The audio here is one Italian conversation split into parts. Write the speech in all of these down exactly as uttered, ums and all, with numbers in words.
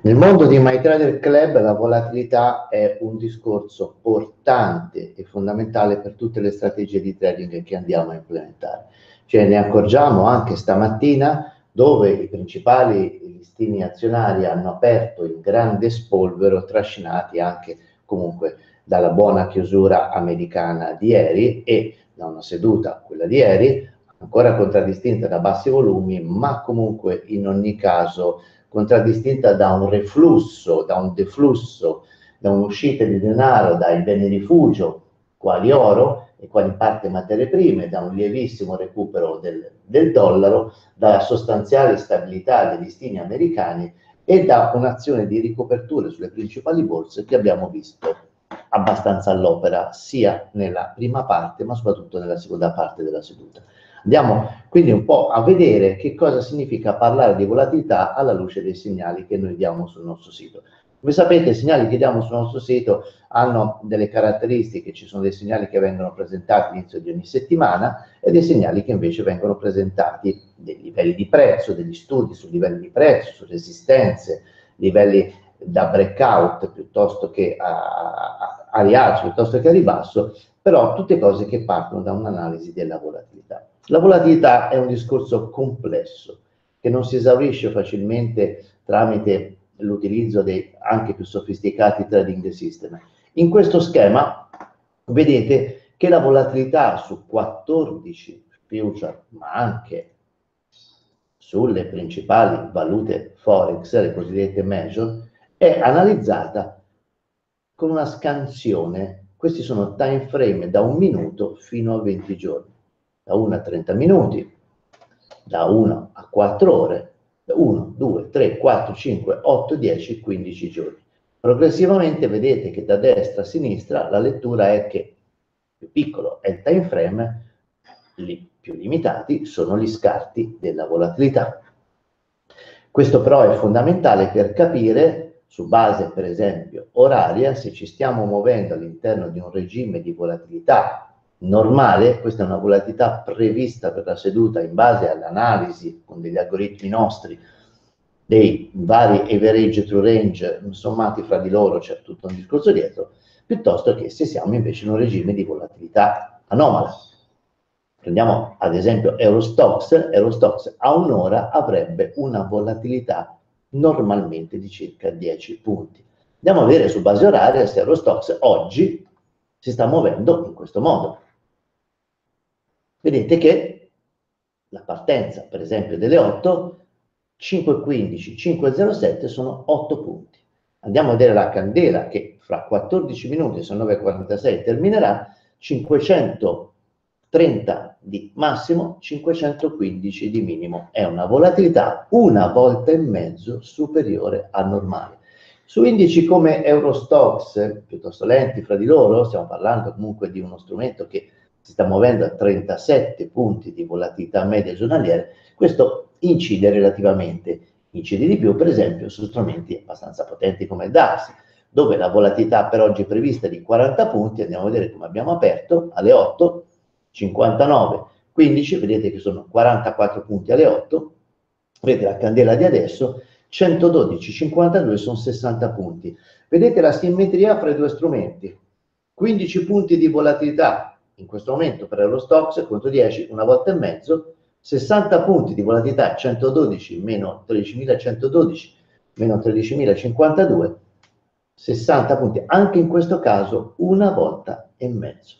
Nel mondo di MyTrader Club la volatilità è un discorso portante e fondamentale per tutte le strategie di trading che andiamo a implementare. Cioè, ne accorgiamo anche stamattina, dove i principali listini azionari hanno aperto in grande spolvero, trascinati anche comunque dalla buona chiusura americana di ieri e da una seduta, quella di ieri, ancora contraddistinta da bassi volumi, ma comunque in ogni caso contraddistinta da un reflusso, da un deflusso, da un'uscita di denaro dai beni rifugio, quali oro e quali parte materie prime, da un lievissimo recupero del, del dollaro, da sostanziale stabilità dei listini americani e da un'azione di ricoperture sulle principali borse che abbiamo visto abbastanza all'opera sia nella prima parte ma soprattutto nella seconda parte della seduta. Andiamo quindi un po' a vedere che cosa significa parlare di volatilità alla luce dei segnali che noi diamo sul nostro sito. Come sapete, i segnali che diamo sul nostro sito hanno delle caratteristiche, ci sono dei segnali che vengono presentati all'inizio di ogni settimana e dei segnali che invece vengono presentati dei livelli di prezzo, degli studi su livelli di prezzo, su resistenze, livelli da breakout piuttosto che a, a, a rialzo, piuttosto che a ribasso, però tutte cose che partono da un'analisi della volatilità. La volatilità è un discorso complesso che non si esaurisce facilmente tramite l'utilizzo dei anche più sofisticati trading system. In questo schema vedete che la volatilità su quattordici future, ma anche sulle principali valute forex, le cosiddette major, è analizzata con una scansione. Questi sono time frame da un minuto fino a venti giorni, da uno a trenta minuti, da uno a quattro ore, da uno, due, tre, quattro, cinque, otto, dieci, quindici giorni. Progressivamente vedete che da destra a sinistra la lettura è che più piccolo è il time frame, li più limitati sono gli scarti della volatilità. Questo però è fondamentale per capire, su base per esempio oraria, se ci stiamo muovendo all'interno di un regime di volatilità normale. Questa è una volatilità prevista per la seduta in base all'analisi con degli algoritmi nostri dei vari average true range sommati fra di loro, c'è tutto un discorso dietro, piuttosto che se siamo invece in un regime di volatilità anomala. Prendiamo ad esempio Eurostoxx, Eurostoxx a un'ora avrebbe una volatilità normalmente di circa dieci punti. Andiamo a vedere su base oraria se Eurostoxx oggi si sta muovendo in questo modo. Vedete che la partenza, per esempio, delle otto, cinque e quindici, cinque e zero sette sono otto punti. Andiamo a vedere la candela che fra quattordici minuti, sono nove e quarantasei, terminerà, cinquecentotrenta di massimo, cinquecentoquindici di minimo. È una volatilità una volta e mezzo superiore a normale. Su indici come Eurostoxx, piuttosto lenti fra di loro, stiamo parlando comunque di uno strumento che si sta muovendo a trentasette punti di volatilità media giornaliere, questo incide relativamente, incide di più per esempio su strumenti abbastanza potenti come il DAX, dove la volatilità per oggi è prevista di quaranta punti. Andiamo a vedere come abbiamo aperto alle otto, cinquantanove, quindici, vedete che sono quarantaquattro punti alle otto, vedete la candela di adesso, centododici, cinquantadue sono sessanta punti. Vedete la simmetria fra i due strumenti, quindici punti di volatilità in questo momento per Eurostoxx contro dieci, una volta e mezzo, sessanta punti di volatilità, centododici meno tredicimilacentododici meno tredicimilacinquantadue, sessanta punti, anche in questo caso una volta e mezzo.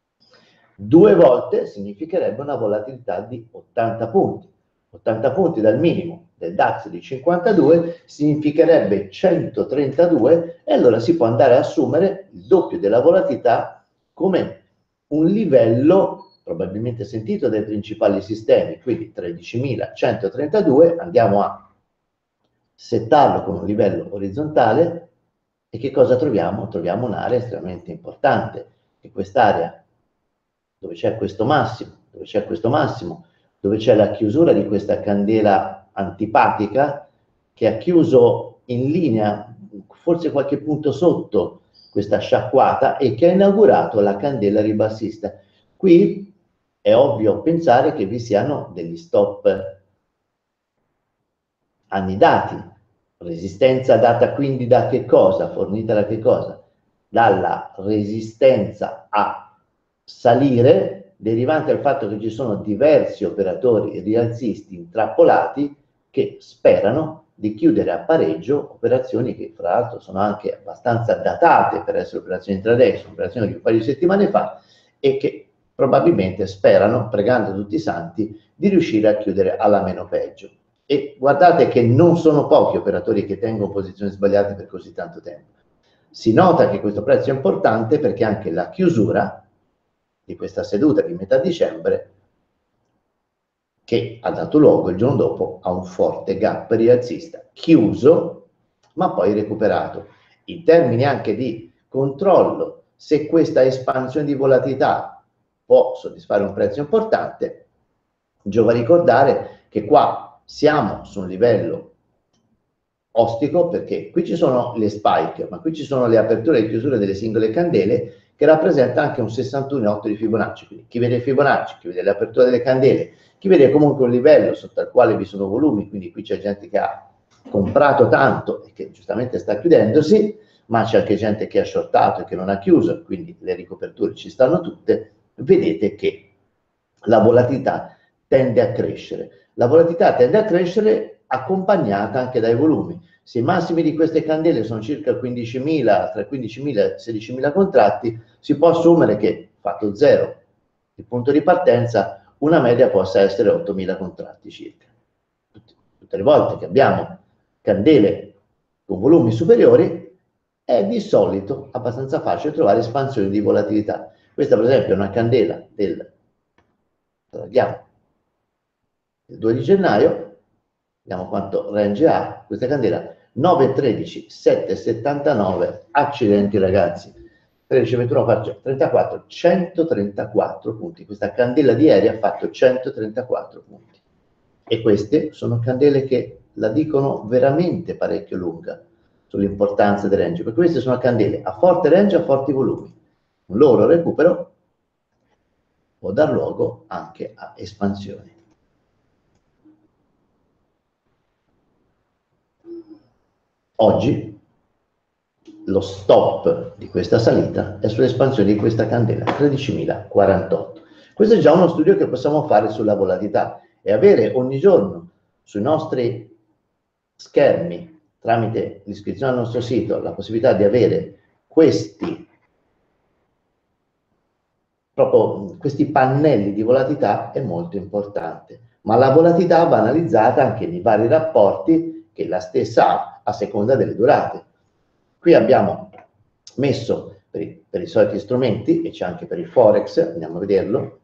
Due volte significherebbe una volatilità di ottanta punti. ottanta punti dal minimo del DAX di cinquantadue significherebbe centotrentadue, e allora si può andare a assumere il doppio della volatilità come un livello probabilmente sentito dai principali sistemi, quindi tredicimilacentotrentadue, andiamo a settarlo con un livello orizzontale e che cosa troviamo? Troviamo un'area estremamente importante, che quest'area dove c'è questo massimo, dove c'è questo massimo, dove c'è la chiusura di questa candela antipatica che ha chiuso in linea, forse qualche punto sotto questa sciacquata, e che ha inaugurato la candela ribassista. Qui è ovvio pensare che vi siano degli stop annidati, Resistenza data quindi da che cosa? Fornita da che cosa? Dalla resistenza a salire derivante dal fatto che ci sono diversi operatori rialzisti intrappolati che sperano di chiudere a pareggio operazioni che fra l'altro sono anche abbastanza datate per essere operazioni intraday, sono operazioni di un paio di settimane fa e che probabilmente sperano, pregando tutti i santi, di riuscire a chiudere alla meno peggio. E guardate che non sono pochi operatori che tengono posizioni sbagliate per così tanto tempo. Si nota che questo prezzo è importante perché anche la chiusura di questa seduta di metà dicembre, che ha dato luogo il giorno dopo a un forte gap rialzista, chiuso ma poi recuperato. In termini anche di controllo, se questa espansione di volatilità può soddisfare un prezzo importante, giova ricordare che qua siamo su un livello ostico perché qui ci sono le spike, ma qui ci sono le aperture e chiusure delle singole candele che rappresenta anche un sessantuno virgola otto di Fibonacci. Quindi chi vede Fibonacci, chi vede le aperture delle candele, chi vede comunque un livello sotto al quale vi sono volumi, quindi qui c'è gente che ha comprato tanto e che giustamente sta chiudendosi, ma c'è anche gente che ha shortato e che non ha chiuso, quindi le ricoperture ci stanno tutte, vedete che la volatilità tende a crescere. La volatilità tende a crescere accompagnata anche dai volumi. Se i massimi di queste candele sono circa quindicimila, tra quindicimila e sedicimila contratti, si può assumere che, fatto zero, il punto di partenza, una media possa essere ottomila contratti circa. Tutte le volte che abbiamo candele con volumi superiori, è di solito abbastanza facile trovare espansioni di volatilità. Questa per esempio è una candela del, guardiamo, il due di gennaio, vediamo quanto range ha, questa candela nove virgola tredici, sette virgola settantanove, accidenti ragazzi, tredici virgola ventuno, trentaquattro, centotrentaquattro punti, questa candela di ieri ha fatto centotrentaquattro punti e queste sono candele che la dicono veramente parecchio lunga sull'importanza del range, perché queste sono candele a forte range e a forti volumi, un loro recupero può dar luogo anche a espansioni. Oggi lo stop di questa salita è sull'espansione di questa candela, tredicimila quarantotto. Questo è già uno studio che possiamo fare sulla volatilità e avere ogni giorno sui nostri schermi, tramite l'iscrizione al nostro sito, la possibilità di avere questi, proprio questi pannelli di volatilità è molto importante. Ma la volatilità va analizzata anche nei vari rapporti che la stessa ha a seconda delle durate. Qui abbiamo messo per i, per i soliti strumenti, e c'è anche per il Forex, andiamo a vederlo,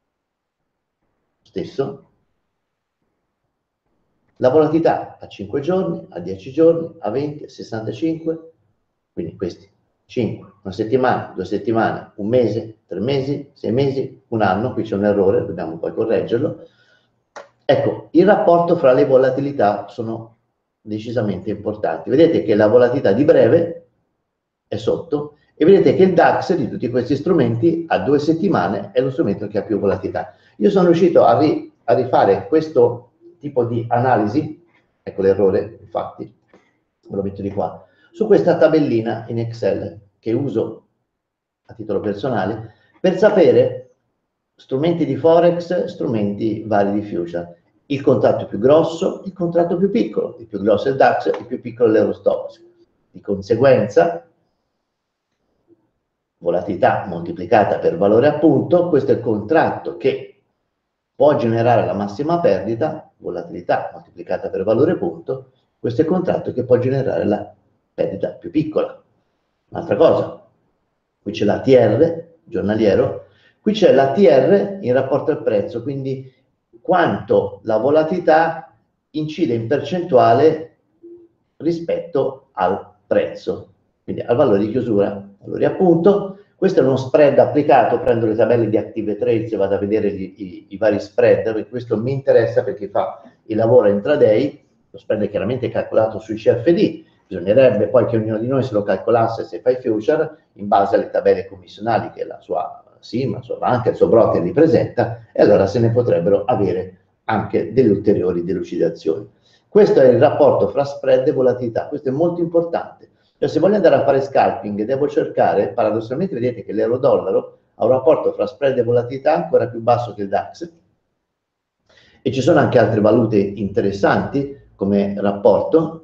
stesso, la volatilità a cinque giorni, a dieci giorni, a venti, a sessantacinque, quindi questi cinque, una settimana, due settimane, un mese, tre mesi, sei mesi, un anno, qui c'è un errore, dobbiamo poi correggerlo. Ecco, il rapporto fra le volatilità sono decisamente importanti. Vedete che la volatilità di breve è sotto e vedete che il DAX di tutti questi strumenti a due settimane è lo strumento che ha più volatilità. Io sono riuscito a, ri, a rifare questo tipo di analisi, ecco l'errore, infatti, ve lo metto di qua, su questa tabellina in Excel che uso a titolo personale per sapere strumenti di Forex, strumenti vari di future. Il contratto più grosso, il contratto più piccolo, il più grosso è il DAX, il più piccolo è l'Eurostoxx. Di conseguenza, volatilità moltiplicata per valore appunto, questo è il contratto che può generare la massima perdita, volatilità moltiplicata per valore punto, questo è il contratto che può generare la perdita più piccola. Un'altra cosa, qui c'è l'A T R giornaliero, qui c'è l'A T R in rapporto al prezzo, quindi quanto la volatilità incide in percentuale rispetto al prezzo, quindi al valore di chiusura. Valori appunto, questo è uno spread applicato, prendo le tabelle di Active Trades e vado a vedere gli, i, i vari spread, perché questo mi interessa perché fa il lavoro intraday, lo spread è chiaramente calcolato sui C F D, bisognerebbe poi che ognuno di noi se lo calcolasse se fa i future in base alle tabelle commissionali che la sua S I M, la sua banca, il suo broker li presenta, e allora se ne potrebbero avere anche delle ulteriori delucidazioni. Questo è il rapporto fra spread e volatilità, questo è molto importante. Cioè, se voglio andare a fare scalping, devo cercare, paradossalmente vedete che l'euro-dollaro ha un rapporto fra spread e volatilità ancora più basso che il DAX, e ci sono anche altre valute interessanti come rapporto.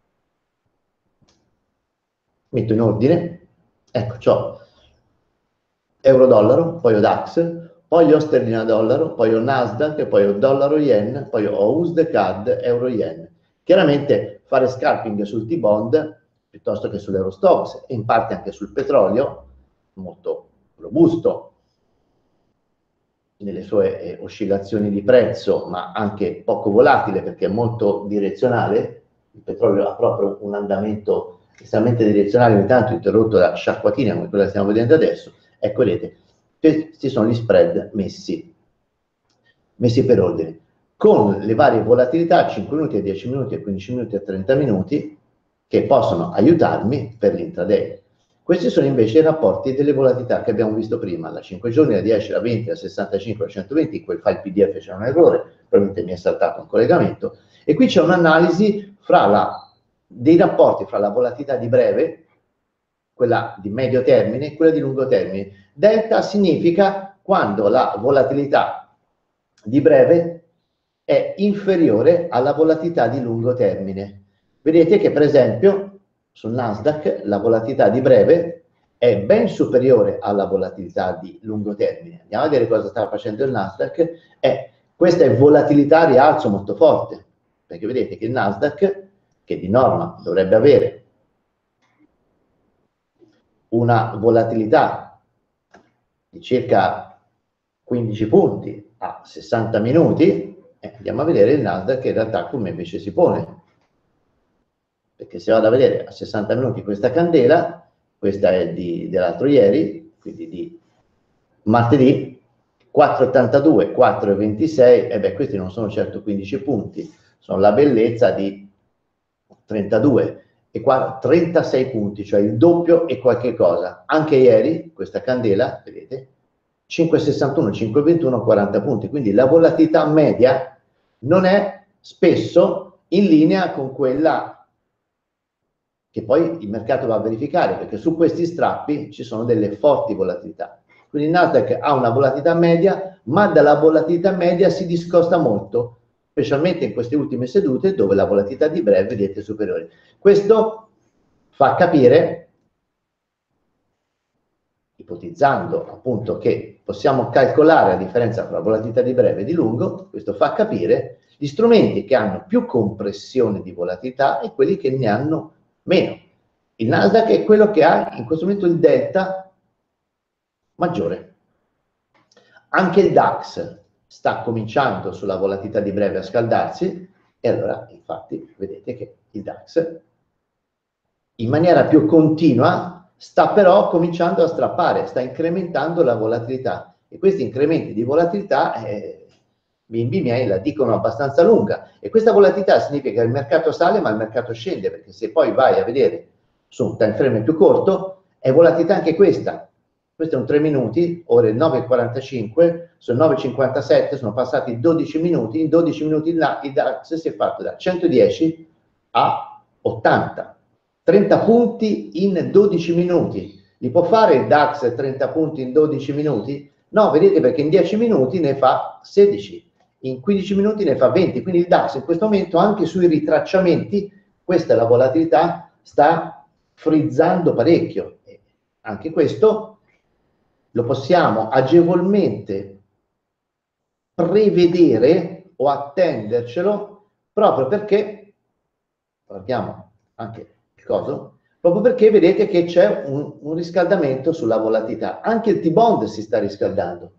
Metto in ordine, ecco, c'ho euro-dollaro, poi ho DAX, poi ho sterlina-dollaro, poi ho Nasdaq, poi ho dollaro-yen, poi ho U S D C A D, euro-yen. Chiaramente fare scalping sul T-bond piuttosto che sull'Eurostoxx e in parte anche sul petrolio, molto robusto nelle sue eh, oscillazioni di prezzo, ma anche poco volatile perché è molto direzionale. Il petrolio ha proprio un andamento estremamente direzionale, ogni tanto interrotto da sciacquatine come quella che stiamo vedendo adesso. Ecco, vedete, questi sono gli spread messi, messi per ordine, con le varie volatilità, cinque minuti, a dieci minuti, a quindici minuti, a trenta minuti, che possono aiutarmi per l'intraday. Questi sono invece i rapporti delle volatilità che abbiamo visto prima, la cinque giorni, la dieci, la venti, la sessantacinque, la centoventi, in quel file P D F c'è un errore, probabilmente mi è saltato un collegamento, e qui c'è un'analisi fra la, dei rapporti fra la volatilità di breve, quella di medio termine, e quella di lungo termine. Delta significa quando la volatilità di breve è inferiore alla volatilità di lungo termine. Vedete che per esempio sul Nasdaq la volatilità di breve è ben superiore alla volatilità di lungo termine. Andiamo a vedere cosa sta facendo il Nasdaq. Eh, questa è volatilità a rialzo molto forte, perché vedete che il Nasdaq, che di norma dovrebbe avere una volatilità di circa quindici punti a sessanta minuti, eh, andiamo a vedere il Nasdaq in realtà come invece si pone. Perché se vado a vedere a sessanta minuti questa candela, questa è dell'altro ieri, quindi di martedì, quattro virgola ottantadue, quattro virgola ventisei, e beh, questi non sono certo quindici punti, sono la bellezza di trentadue e qua trentasei punti, cioè il doppio e qualche cosa. Anche ieri questa candela, vedete, cinque virgola sessantuno, cinque virgola ventuno, quaranta punti, quindi la volatilità media non è spesso in linea con quella che poi il mercato va a verificare, perché su questi strappi ci sono delle forti volatilità. Quindi il Nasdaq ha una volatilità media, ma dalla volatilità media si discosta molto, specialmente in queste ultime sedute dove la volatilità di breve vedete è superiore. Questo fa capire, ipotizzando appunto che possiamo calcolare la differenza tra la volatilità di breve e di lungo, questo fa capire gli strumenti che hanno più compressione di volatilità e quelli che ne hanno meno. Il Nasdaq è quello che ha in questo momento il delta maggiore. Anche il DAX sta cominciando sulla volatilità di breve a scaldarsi, e allora infatti vedete che il DAX in maniera più continua sta però cominciando a strappare, sta incrementando la volatilità, e questi incrementi di volatilità eh, bimbi miei la dicono abbastanza lunga, e questa volatilità significa che il mercato sale ma il mercato scende, perché se poi vai a vedere su un time frame più corto è volatilità anche questa. Questo è un tre minuti, ore nove e quarantacinque, sono nove e cinquantasette, sono passati dodici minuti, in dodici minuti là il DAX si è fatto da centodieci a ottanta, trenta punti in dodici minuti. Li può fare il DAX trenta punti in dodici minuti? No, vedete, perché in dieci minuti ne fa sedici, in quindici minuti ne fa venti, quindi il DAX in questo momento anche sui ritracciamenti, questa è la volatilità, sta frizzando parecchio. Anche questo lo possiamo agevolmente prevedere o attendercelo, proprio perché, guardiamo anche il coso, proprio perché vedete che c'è un, un riscaldamento sulla volatilità. Anche il T-bond si sta riscaldando.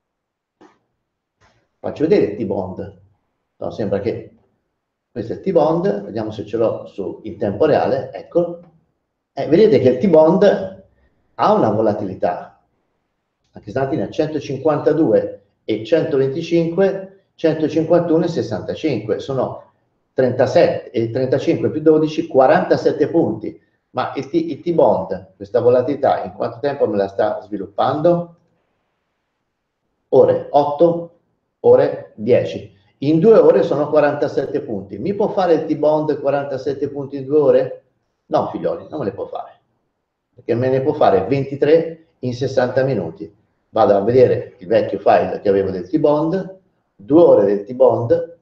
Faccio vedere il T-bond. No, sembra che questo è il T-bond, vediamo se ce l'ho su in tempo reale, ecco. Eh, vedete che il T-bond ha una volatilità, anche stamattina centocinquantadue e centoventicinque, centocinquantuno e sessantacinque, sono trentasette e trentacinque più dodici, quarantasette punti. Ma il T-bond, questa volatilità, in quanto tempo me la sta sviluppando? Ore otto, ore dieci. In due ore sono quarantasette punti. Mi può fare il T-Bond quarantasette punti in due ore? No, figlioli, non me le può fare. Perché me ne può fare ventitré in sessanta minuti. Vado a vedere il vecchio file che avevo del T-Bond, due ore del T-Bond,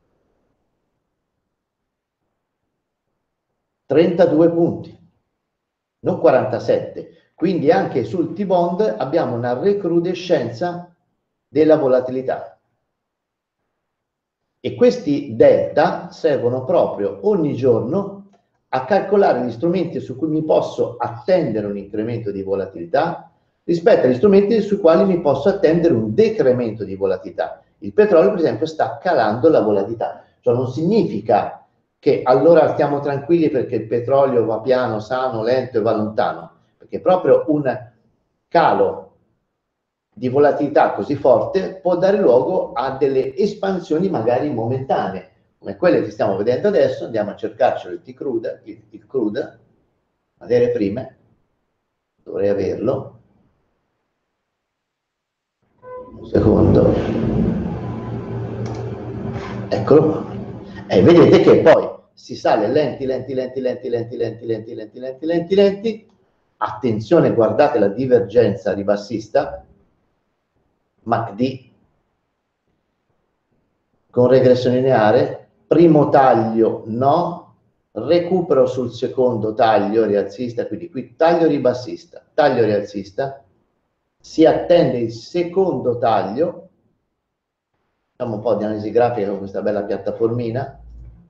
trentadue punti, non quarantasette. Quindi anche sul T-Bond abbiamo una recrudescenza della volatilità. E questi delta servono proprio ogni giorno a calcolare gli strumenti su cui mi posso attendere un incremento di volatilità rispetto agli strumenti sui quali mi posso attendere un decremento di volatilità. Il petrolio, per esempio, sta calando la volatilità. Cioè non significa che allora stiamo tranquilli perché il petrolio va piano, sano, lento e va lontano, perché proprio un calo di volatilità così forte può dare luogo a delle espansioni magari momentanee, come quelle che stiamo vedendo adesso. Andiamo a cercarcelo il T-Crude, il, il crude, materie prime, dovrei averlo, un secondo, eccolo, e vedete che poi si sale lenti, lenti, lenti, lenti, lenti, lenti, lenti, lenti, lenti, lenti, lenti, attenzione, guardate la divergenza ribassista, M A C D, con regressione lineare, primo taglio no, recupero sul secondo taglio rialzista, quindi qui taglio ribassista, taglio rialzista, si attende il secondo taglio, facciamo un po' di analisi grafica con questa bella piattaformina,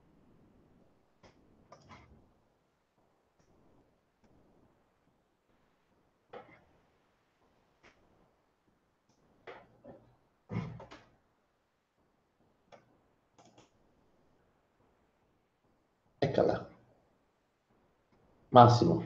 eccola, massimo,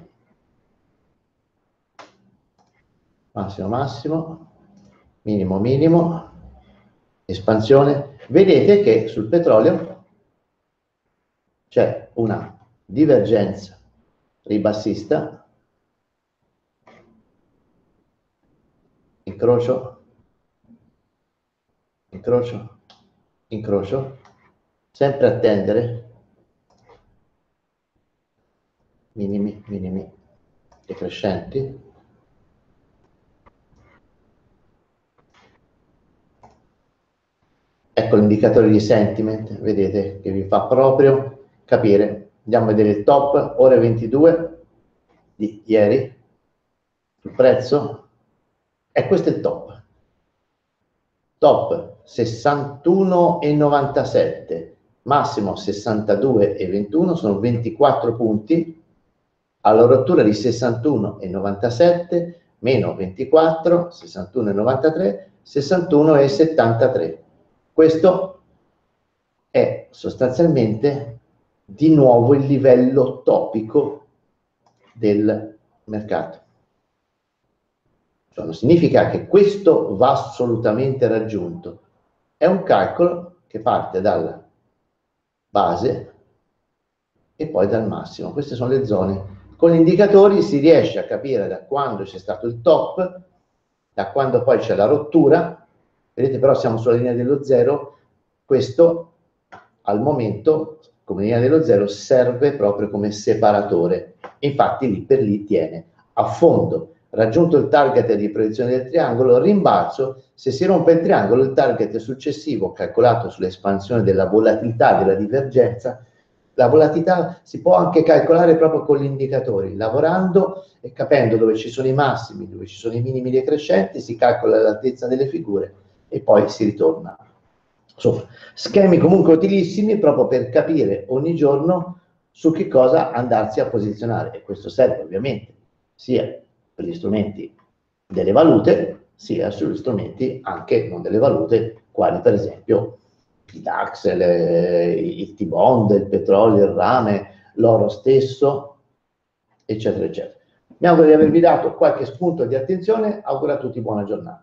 massimo, massimo, minimo, minimo, espansione. Vedete che sul petrolio c'è una divergenza ribassista, incrocio, incrocio, incrocio, sempre attendere, minimi, minimi, decrescenti, ecco l'indicatore di sentiment, vedete che vi fa proprio capire. Andiamo a vedere il top, ore ventidue di ieri, il prezzo, e questo è il top. Top sessantuno e novantasette, massimo sessantadue e ventuno, sono ventiquattro punti, alla rottura di sessantuno e novantasette, meno ventiquattro, sessantuno e novantatré, sessantuno e settantatré. Questo è sostanzialmente di nuovo il livello topico del mercato. Cioè non significa che questo va assolutamente raggiunto, è un calcolo che parte dalla base e poi dal massimo. Queste sono le zone. Con gli indicatori si riesce a capire da quando c'è stato il top, da quando poi c'è la rottura. Vedete, però siamo sulla linea dello zero. Questo al momento, come linea dello zero, serve proprio come separatore. Infatti lì per lì tiene a fondo. Raggiunto il target di proiezione del triangolo, rimbalzo. Se si rompe il triangolo, il target successivo, calcolato sull'espansione della volatilità, della divergenza, la volatilità si può anche calcolare proprio con gli indicatori, lavorando e capendo dove ci sono i massimi, dove ci sono i minimi decrescenti, si calcola l'altezza delle figure e poi si ritorna. Insomma, schemi comunque utilissimi proprio per capire ogni giorno su che cosa andarsi a posizionare, e questo serve ovviamente sia per gli strumenti delle valute, sia sugli strumenti anche non delle valute, quali per esempio il DAX, le, il T-Bond, il petrolio, il rame, l'oro stesso, eccetera, eccetera. Mi auguro di avervi dato qualche spunto di attenzione, auguro a tutti buona giornata.